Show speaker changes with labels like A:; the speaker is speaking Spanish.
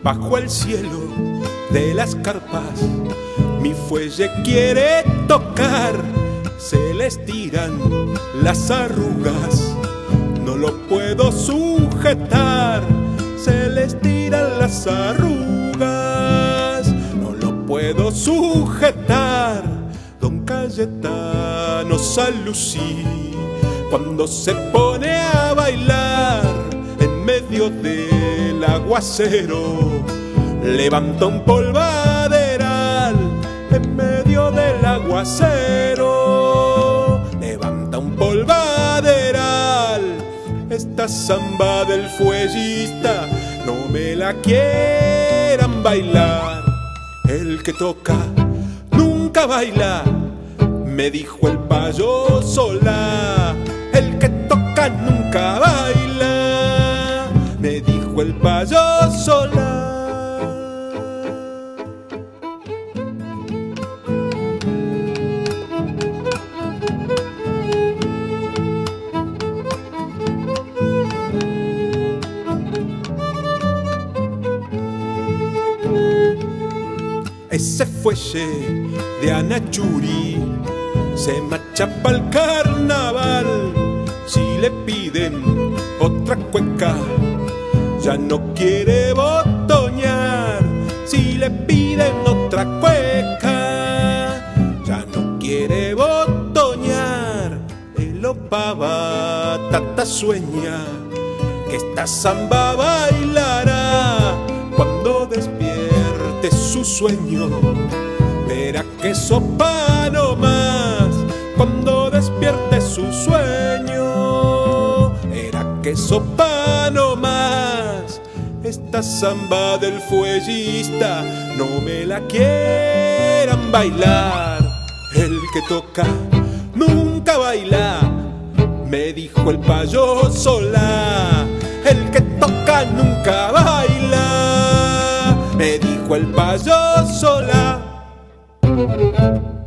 A: Bajo el cielo de las carpas, mi fuelle quiere tocar. Se le estiran las arrugas, no lo puedo sujetar. Se le estiran las arrugas, no lo puedo sujetar. Don Cayetano Salucí, cuando se pone a bailar en medio del aguacero, levanta un polvaderal. En medio del aguacero levanta un polvaderal. Esta samba del fuellista no me la quieran bailar. El que toca nunca baila, me dijo el payo Solá. El que toca nunca baila, me dijo el payo Solá. Ese fuelle de Anachuri se marcha pa'l carnaval. Si le piden otra cueca, ya no quiere botonear. Si le piden otra cueca, ya no quiere botonear. El Opava Tata sueña que esta samba bailará. Cuando despierte su sueño, verá que sopa no más. Cuando despierte su sueño, verá que sopa no más. Esta samba del fuellista no me la quieran bailar. El que toca nunca baila, me dijo el payo Solá. El que toca nunca baila, me dijo el payo Solá.